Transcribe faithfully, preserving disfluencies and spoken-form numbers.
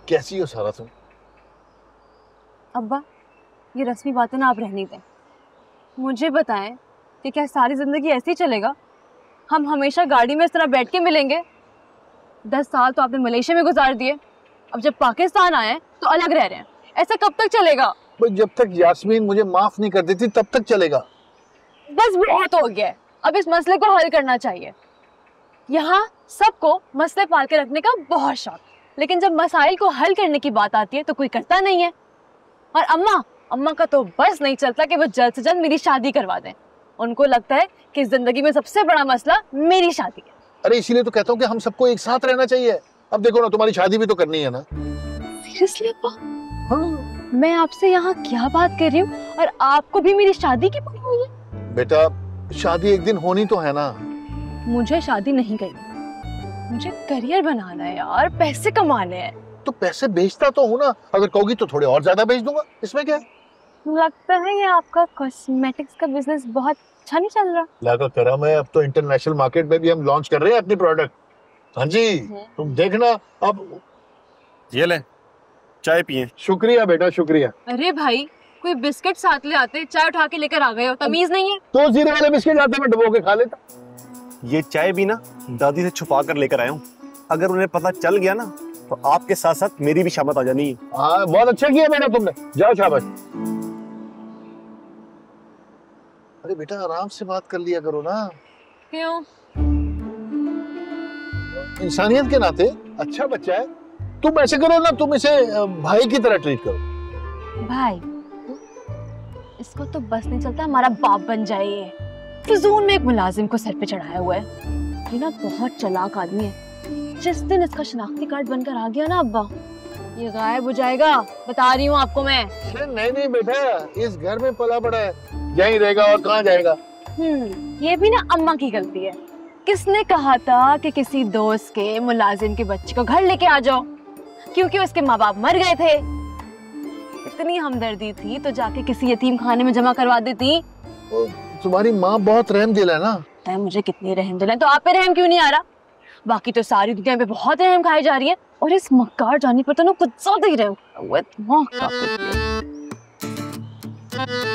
कैसी हो सारा तुम? अब्बा, ये रस्मी बातें ना आप रहने दें। मुझे बताएं कि क्या सारी जिंदगी ऐसे ही चलेगा? हम हमेशा गाड़ी में इस तरह बैठ के मिलेंगे? दस साल तो आपने मलेशिया में गुजार दिए, अब जब पाकिस्तान आए तो अलग रह रहे हैं। ऐसा कब तक चलेगा? जब तक यास्मीन मुझे माफ नहीं कर देती तब तक चलेगा। बस बहुत हो गया है, अब इस मसले को हल करना चाहिए। यहाँ सबको मसले पाल के रखने का बहुत शौक, लेकिन जब मसाइल को हल करने की बात आती है तो कोई करता नहीं है। और अम्मा अम्मा का तो बस नहीं चलता कि वो जल्द से जल्द मेरी शादी करवा दें। उनको लगता है कि जिंदगी में सबसे बड़ा मसला मेरी शादी है। अरे इसीलिए तो कहता हूँ कि हम सबको एक साथ रहना चाहिए। अब देखो ना, तुम्हारी शादी भी तो करनी है ना। सीरियसली अब्बा? हाँ। मैं आपसे यहाँ क्या बात कर रही हूँ और आपको भी मेरी शादी की पड़ी हुई है? बेटा शादी एक दिन होनी तो है ना। मुझे शादी नहीं करनी, मुझे करियर बनाना है यार, पैसे कमाने हैं। तो पैसे बेचता तो हूँ ना, अगर कहोगी तो थोड़े और ज्यादा बेच दूंगा, इसमें क्या है? लगता है ये आपका कॉस्मेटिक्स का बिजनेस बहुत अच्छा नहीं चल रहा। लगा करम है, अब तो इंटरनेशनल मार्केट में भी हम लॉन्च कर रहे हैं अपनी प्रोडक्ट। हाँ जी, तुम देखना अब। ये ले चाय पिए। शुक्रिया बेटा शुक्रिया। अरे भाई, कोई बिस्किट साथ ले आते, चाय उठा के लेकर आ गए हो, तमीज नहीं है? तो जीरे वाले बिस्किट आते मैं डुबो के खा लेता। ये चाय भी ना दादी से छुपा कर लेकर आया हूँ, अगर उन्हें पता चल गया ना तो आपके साथ साथ मेरी भी शामत आ जानी है। हाँ बहुत अच्छा किया बेटा तुमने, जाओ शाबाश। अरे बेटा आराम से बात कर लिया करो ना। क्यों? इंसानियत के नाते अच्छा बच्चा है, तुम ऐसे करो ना, तुम इसे भाई की तरह ट्रीट करो। भाई? इसको तो बस नहीं चलता हमारा बाप बन जाए। ये फिजूल में एक मुलाजिम को सर पे चढ़ाया हुआ है। ये ना बहुत चालाक आदमी है। जिस दिन इसका शनाख्ती कार्ड बनकर आ गया ना अब्बा, ये गायब हो जाएगा, बता रही हूँ आपको मैं। नहीं नहीं बेटा, इस घर में पला बड़ा है, यहीं रहेगा और कहाँ जाएगा। हम्म, ये भी ना अम्मा की गलती है। किसने कहा था कि किसी दोस्त के मुलाजिम के बच्चे को घर लेके आ जाओ? क्योंकि उसके माँ बाप मर गए थे। इतनी हमदर्दी थी तो जाके किसी यतीम खाने में जमा करवा देती। तुम्हारी माँ बहुत रहम दिल है ना। तय मुझे कितनी रहम दिल है, तो आप पे रहम क्यों नहीं आ रहा? बाकी तो सारी दुनिया पे बहुत रहम खाई जा रही है, और इस मक्कार जाने पर तो ना कुछ ज्यादा ही रहम हुआ।